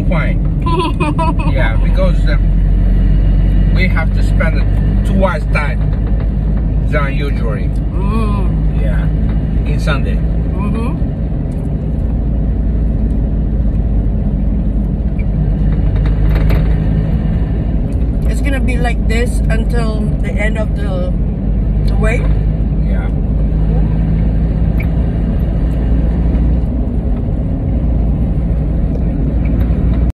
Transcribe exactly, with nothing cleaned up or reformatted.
don't find. Yeah, because uh, we have to spend two hours time than usually. Mm. Yeah, in Sunday. Mm-hmm. It's gonna be like this until the end of the the way.